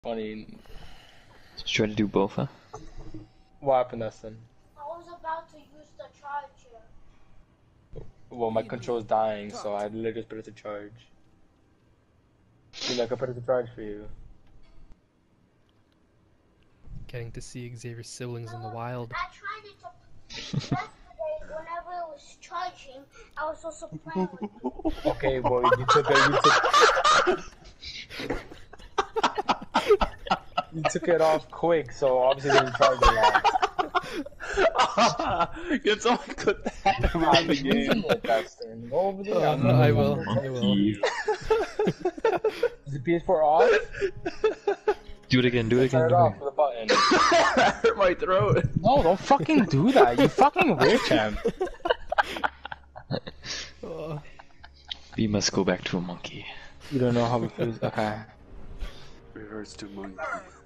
Funny. Just try to do both, huh? What happened, Dustin? I was about to use the charger. Well, my control's dying, so I literally just put it to charge. I could put it to charge for you. Getting to see Xavier's siblings in the wild. I tried it yesterday whenever it was charging. I was also playing with it. Okay, boy, you took it. You took it off quick, so obviously it didn't charge a lot. Can someone put that around the game? Dustin. Go over there. I will. Is the PS4 off? Do it again, do it Turn again. it off with a button. I hurt my throat. No, don't fucking do that. You fucking weird, champ. We must go back to a monkey. You don't know how it feels. Okay. Reverse to monkey.